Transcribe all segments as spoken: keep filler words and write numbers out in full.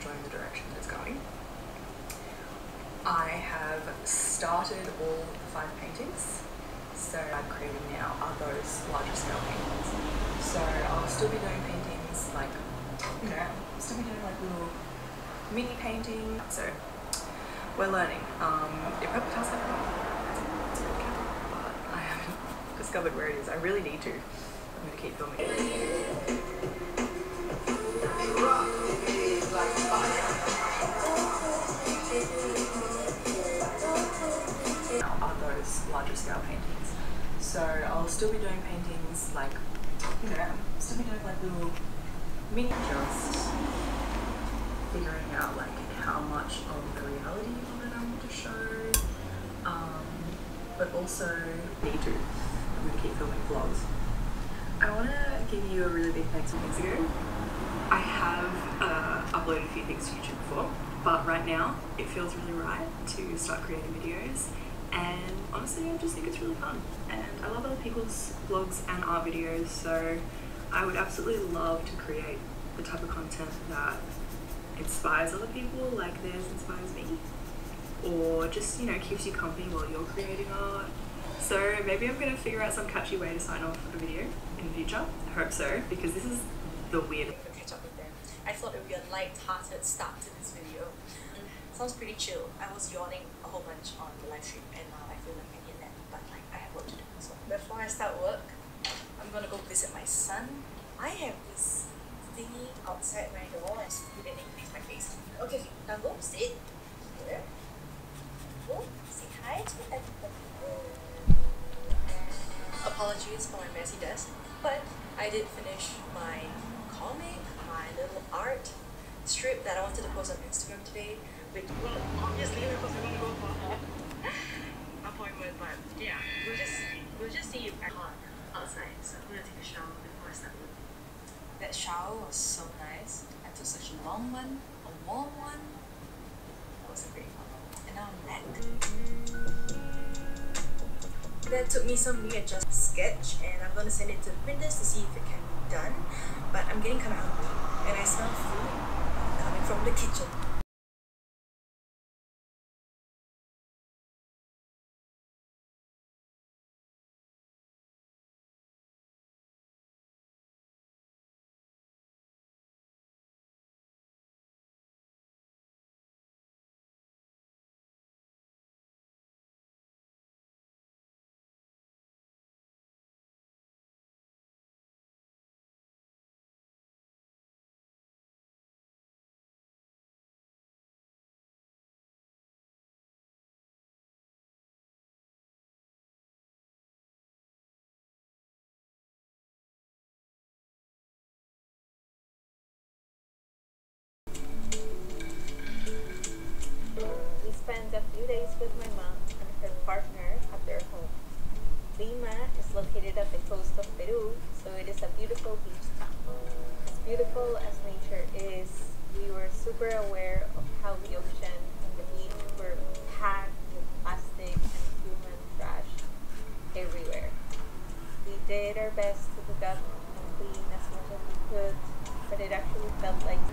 enjoying the direction that it's going. I have started all five paintings, so I'm creating now are those larger scale paintings. So I'll still be doing paintings like, you know, I'll still be doing like little mini painting. So we're learning. Um, it probably does have it's a good camera, but I haven't discovered where it is. I really need to. I'm going to keep filming. Are those larger scale paintings. So I'll still be doing paintings like, you know, I'll still be doing like little mini, just figuring out like how much of the reality of it I want to show, um, but also need to. I'm going to keep filming vlogs. I want to give you a really big thanks. Weeks ago, I have uh, uploaded a few things to YouTube before, but right now it feels really right to start creating videos. And honestly, I just think it's really fun, and I love other people's vlogs and art videos, so I would absolutely love to create the type of content that inspires other people like theirs inspires me, or just, you know, keeps you company while you're creating art. So maybe I'm going to figure out some catchy way to sign off a video in the future. I hope so, because this is the weird. Catch up with them. I thought it would be a light-hearted start to this video. Sounds pretty chill. I was yawning a whole bunch on the live stream, and now I feel like I need that, but like I have work to do. So before I start work, I'm gonna go visit my son. I have this thingy outside my door, and it's getting into my face. Okay, now go sit here. Go say hi to everybody. Apologies for my messy desk, but I did finish my comic, my little art strip that I wanted to post on Instagram today. With, well, obviously because we're gonna go for an appointment, but yeah, we'll just we'll just see you back on outside. So I'm gonna take a shower before I start work. That shower was so nice. I took such a long one, a warm one. That was a great one. And now I'm back. That took me some readjust sketch, and I'm gonna send it to the printers to see if it can be done. But I'm getting kind of hungry, and I smell food coming from the kitchen. We spent a few days with my mom and her partner at their home. Lima is located at the coast of Peru, so it is a beautiful beach town. As beautiful as nature is, we were super aware of how the ocean and the beach were packed with plastic and human trash everywhere. We did our best to pick up and clean as much as we could, but it actually felt like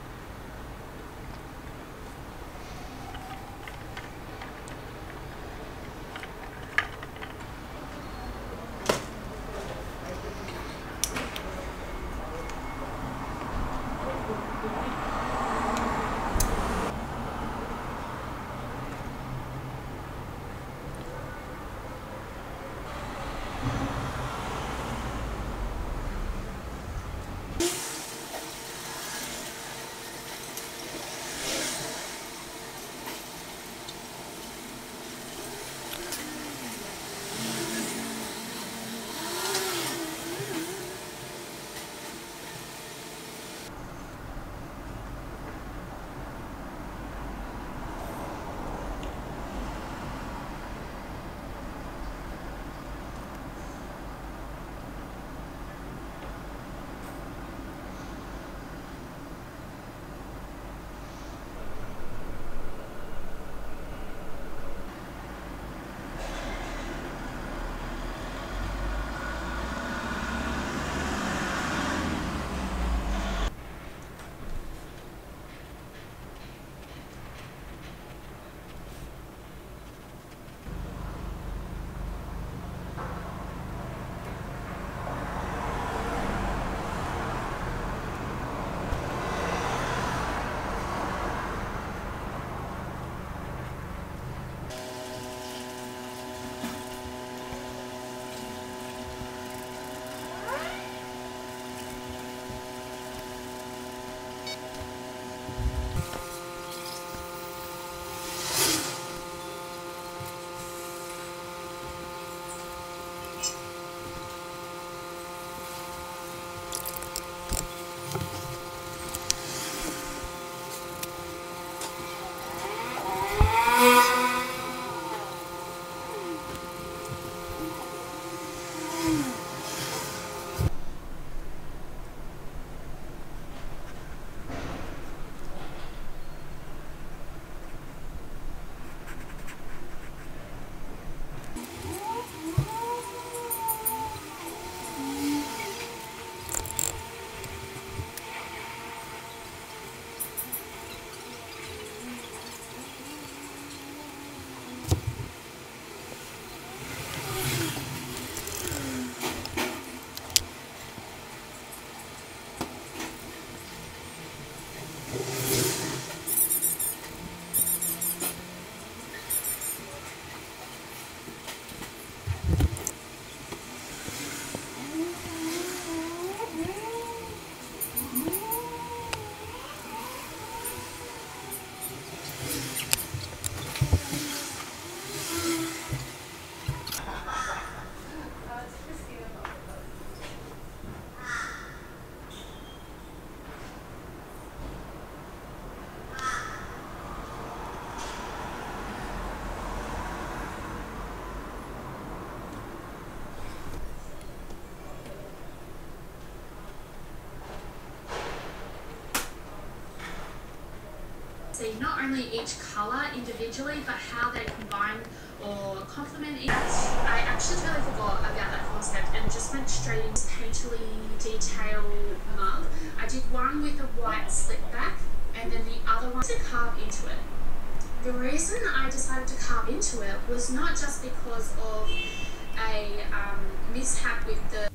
see not only each colour individually, but how they combine or complement each. I actually totally forgot about that concept and just went straight into painterly detail mug. I did one with a white slip back and then the other one to carve into it. The reason I decided to carve into it was not just because of a um, mishap with the